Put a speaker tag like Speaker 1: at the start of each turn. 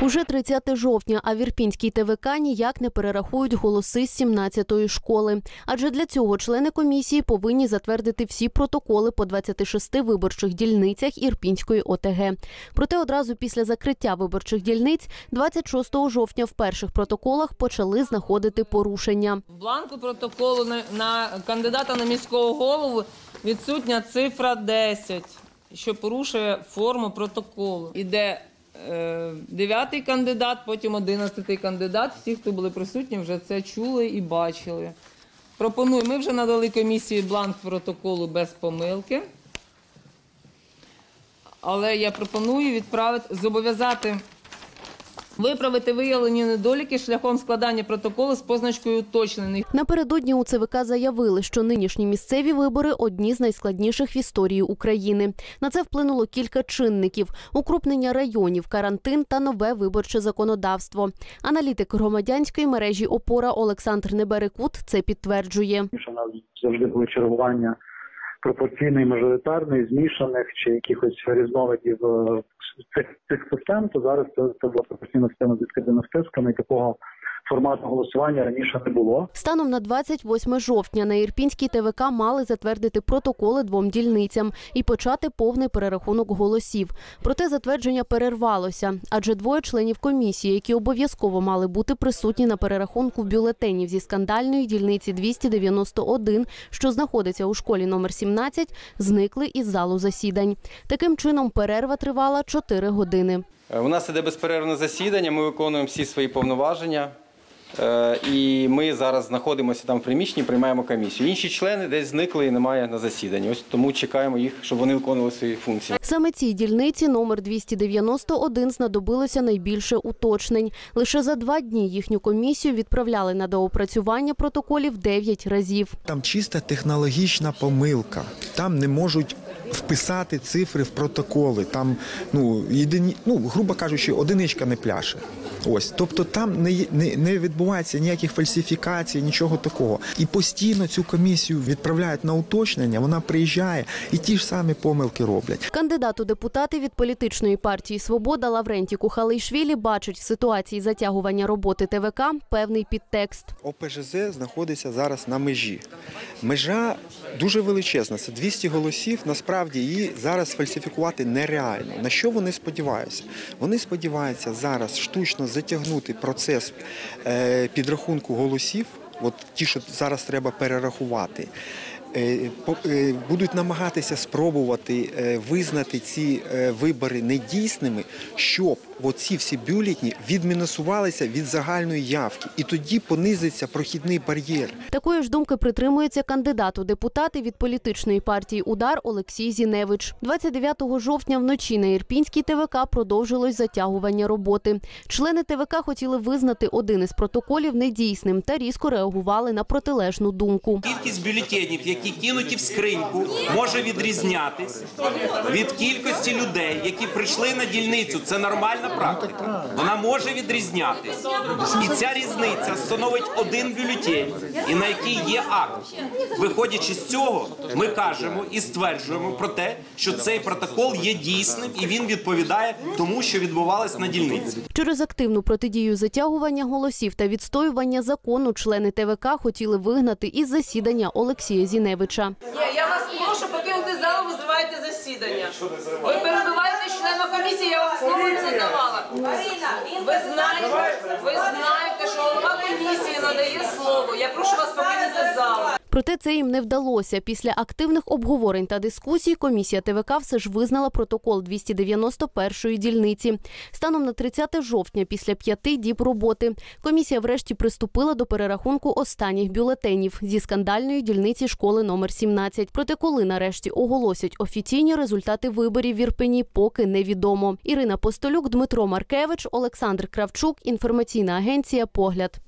Speaker 1: Уже 30 жовтня, а в Ірпінській ТВК ніяк не перерахують голоси з 17-ї школи. Адже для цього члени комісії повинні затвердити всі протоколи по 26 виборчих дільницях Ірпінської ОТГ. Проте одразу після закриття виборчих дільниць 26 жовтня в перших протоколах почали знаходити порушення.
Speaker 2: В бланку протоколу на кандидата на міського голову відсутня цифра 10, що порушує форму протоколу. Іде 9-й кандидат, потім 11-й кандидат. Всі, хто були присутні, вже це чули і бачили. Пропоную, ми вже надали комісії бланк протоколу без помилки. Але я пропоную зобов'язати виправити виявлені недоліки шляхом складання протоколу з позначкою «уточнений».
Speaker 1: Напередодні у ЦВК заявили, що нинішні місцеві вибори – одні з найскладніших в історії України. На це вплинуло кілька чинників – укрупнення районів, карантин та нове виборче законодавство. Аналітик громадянської мережі «Опора» Олександр Неберекут це підтверджує.
Speaker 3: У нас завжди були чергування пропорційної, мажоритарної, змішаних чи якихось різновидів цих систем, то зараз це була пропорційна система з відкритими списками, і такого формату голосування раніше не було.
Speaker 1: Станом на 28 жовтня на Ірпінській ТВК мали затвердити протоколи 2 дільницям і почати повний перерахунок голосів. Проте затвердження перервалося, адже 2 членів комісії, які обов'язково мали бути присутні на перерахунку бюлетенів зі скандальної дільниці 291, що знаходиться у школі номер 17, зникли із залу засідань. Таким чином, перерва тривала 4 години.
Speaker 4: У нас іде безперервне засідання, ми виконуємо всі свої повноваження. І ми зараз знаходимося там в приміщенні, приймаємо комісію. Інші члени десь зникли і немає на засіданні. Ось тому чекаємо їх, щоб вони виконували свої функції.
Speaker 1: Саме цій дільниці номер 291 знадобилося найбільше уточнень. Лише за 2 дні їхню комісію відправляли на доопрацювання протоколів 9 разів.
Speaker 5: Там чиста технологічна помилка. Там не можуть вписати цифри в протоколи. Там, грубо кажучи, одиничка не пляше. Ось, тобто там не відбувається ніяких фальсифікацій, нічого такого. І постійно цю комісію відправляють на уточнення, вона приїжджає і ті ж самі помилки роблять.
Speaker 1: Кандидат у депутати від політичної партії «Свобода» Лаврентій Кухалейшвілі бачить в ситуації затягування роботи ТВК певний підтекст.
Speaker 5: ОПЖЗ знаходиться зараз на межі. Межа дуже величезна, це 200 голосів, насправді її зараз фальсифікувати нереально. На що вони сподіваються? Вони сподіваються зараз штучно затягнути процес підрахунку голосів, от ті, що зараз треба перерахувати, будуть намагатися спробувати визнати ці вибори недійсними, щоб оці всі бюлетені відмінусувалися від загальної явки. І тоді понизиться прохідний бар'єр.
Speaker 1: Такої ж думки притримується кандидат у депутати від політичної партії «Удар» Олексій Зіневич. 29 жовтня вночі на Ірпінській ТВК продовжилось затягування роботи. Члени ТВК хотіли визнати один із протоколів недійсним та різко реагували на протилежну думку.
Speaker 6: Кількість бюлетенів, які кинуті в скриньку, може відрізнятись від кількості людей, які прийшли на дільницю. Це нормальна практика. Вона може відрізнятись. І ця різниця становить один бюлетень, і на який є акт. Виходячи з цього, ми кажемо і стверджуємо про те, що цей протокол є дійсним і він відповідає тому, що відбувалось на дільниці.
Speaker 1: Через активну протидію затягування голосів та відстоювання закону члени ТВК хотіли вигнати із засідання Олексія Зіневича.
Speaker 2: Я вас прошу покинути залу, ви зриваєте засідання. Ви перебиваєте члена комісії, я вам слово не надавала. Ви знаєте, що голова комісії надає слово. Я прошу вас покинути залу.
Speaker 1: Проте це їм не вдалося. Після активних обговорень та дискусій комісія ТВК все ж визнала протокол 291-ї дільниці. Станом на 30 жовтня, після 5 діб роботи, комісія врешті приступила до перерахунку останніх бюлетенів зі скандальної дільниці школи номер 17. Проте коли нарешті оголосять офіційні результати виборів в Ірпені, поки невідомо. Ірина Постолюк, Дмитро Маркевич, Олександр Кравчук, інформаційна агенція «Погляд».